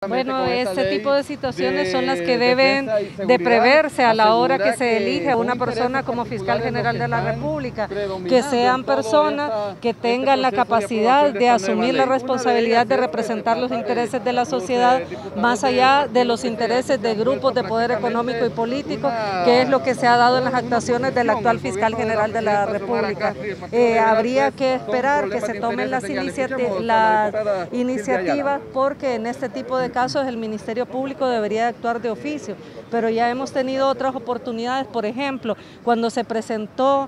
Bueno, este tipo de situaciones son las que deben de preverse a la hora que se elige a una persona como fiscal general de la República, que sean personas que tengan la capacidad de asumir la responsabilidad de representar los intereses de la sociedad, más allá de los intereses de grupos de poder económico y político, que es lo que se ha dado en las actuaciones del actual fiscal general de la República. Habría que esperar que se tomen las iniciativas, porque en este tipo de casos el Ministerio Público debería actuar de oficio, pero ya hemos tenido otras oportunidades. Por ejemplo, cuando se presentó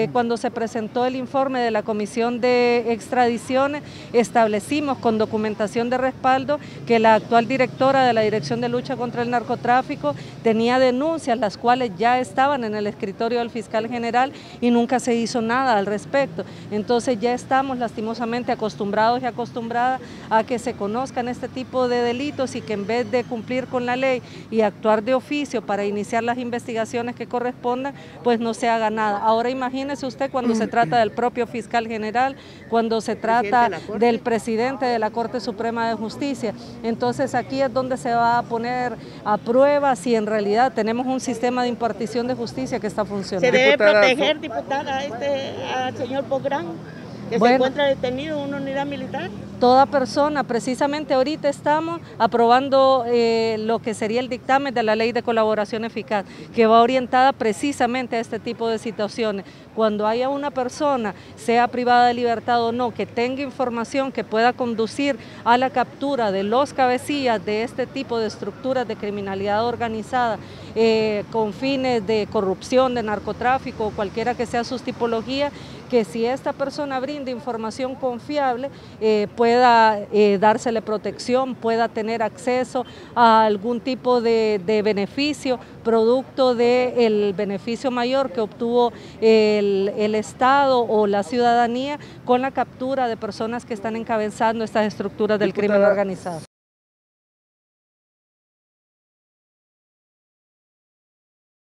el informe de la Comisión de Extradiciones, establecimos con documentación de respaldo que la actual directora de la Dirección de Lucha contra el Narcotráfico tenía denuncias, las cuales ya estaban en el escritorio del fiscal general y nunca se hizo nada al respecto. Entonces ya estamos lastimosamente acostumbrados y acostumbradas a que se conozcan este tipo de delitos y que en vez de cumplir con la ley y actuar de oficio para iniciar las investigaciones que correspondan, pues no se haga nada. Ahora imagínese usted cuando se trata del propio fiscal general, cuando se trata del presidente de la Corte Suprema de Justicia. Entonces aquí es donde se va a poner a prueba si en realidad tenemos un sistema de impartición de justicia que está funcionando. ¿Se debe proteger, diputada, al señor Pográn, que se encuentra detenido en una unidad militar? Toda persona, precisamente ahorita estamos aprobando lo que sería el dictamen de la Ley de Colaboración Eficaz, que va orientada precisamente a este tipo de situaciones. Cuando haya una persona, sea privada de libertad o no, que tenga información que pueda conducir a la captura de los cabecillas de este tipo de estructuras de criminalidad organizada, con fines de corrupción, de narcotráfico o cualquiera que sea sus tipologías, que si esta persona brinda información confiable, pueda dársele protección, pueda tener acceso a algún tipo de beneficio, producto del beneficio mayor que obtuvo el Estado o la ciudadanía con la captura de personas que están encabezando estas estructuras del crimen organizado.